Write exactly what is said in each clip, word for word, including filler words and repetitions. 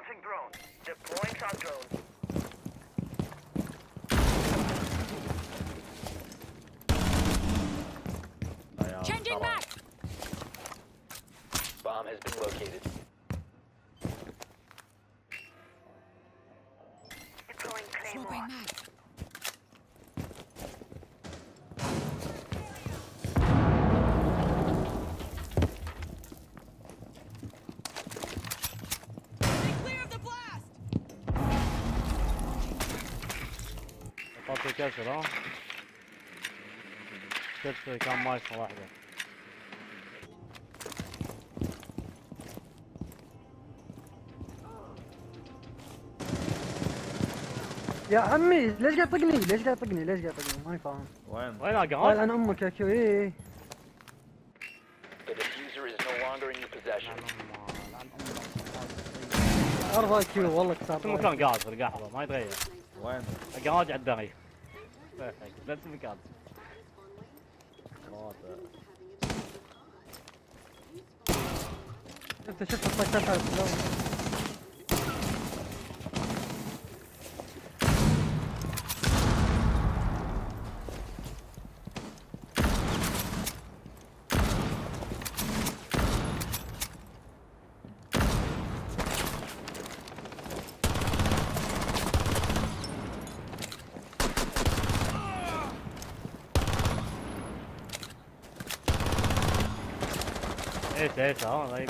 Tossing drone. Deploying shock drone. Changing back. Bomb has been located. Deploying Claymore. Swapping mag. Stay clear of the blast. طلعت كسر ها كسر كان مايكه واحده. يا عمي ليش قاعد يطقني؟ ليش قاعد يطقني؟ ليش قاعد يطقني؟ ماني فاهم. وين؟ وين قال قاعد؟ انا امك يا كيو. ايه The diffuser is no longer in your possession. ارضى كيو والله كتاب. نفس المكان قاعد في القحوه ما يتغير. وين؟ قاعد على الدري. نفس المكان. انت شفت الطقات على السلام. ايش ايش ها غريب.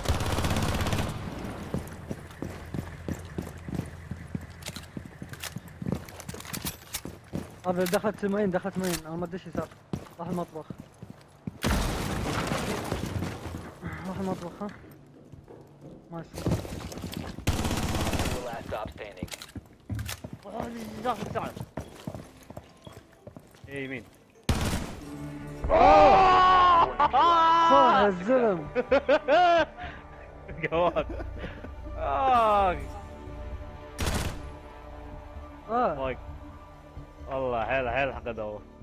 هذا دخلت مين دخلت مين انا ما ادري ايش يسار. راح المطبخ. راح المطبخ ها. ما يصير. The last stop standing. داخل الساعه. ايه يمين. صح الزلم. قوات. آه. اه والله حيل حيل حقدوه.